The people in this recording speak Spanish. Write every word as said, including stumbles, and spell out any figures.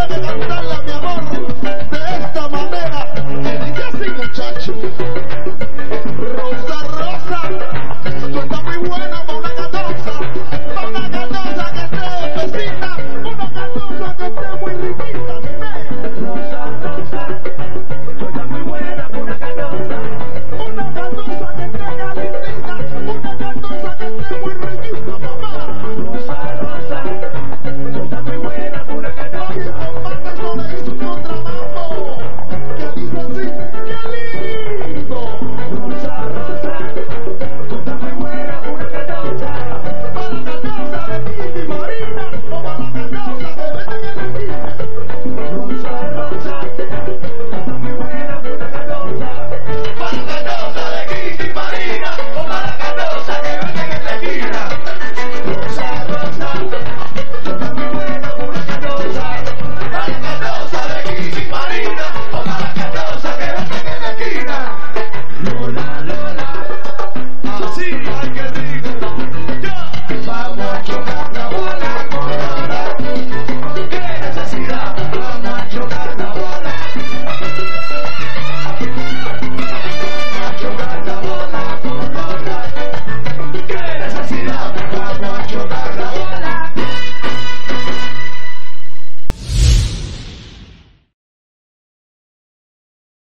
puede cantarla, mi amor, de esta manera. Que dice así, muchacho. Rosa, Rosa, tú estás muy buena para una ganosa, para una ganosa que esté espesita, una ganosa que esté muy riquita, dime. Rosa, Rosa, tú estás muy buena para una ganosa, una ganosa que esté calentita, una ganosa que esté muy riquita, mamá. Rosa, Rosa, tú estás muy buena para una ganosa. Oye, compadre, eso le hizo un contrabajo que dice así, qué lindo. Rosa, Rosa, tú estás muy buena para una ganosa, para la ganosa de Kitty Marina o para la ganosa que venden en la esquina. Rosa, Rosa, tú estás muy buena para una ganosa, para la ganosa de Kitty Marina o para la ganosa que venden en la esquina. Rosa, Rosa, tú estás muy buena para una ganosa, para la ganosa de Kitty Marina o para la ganosa que venden en la esquina. Lola, Lola.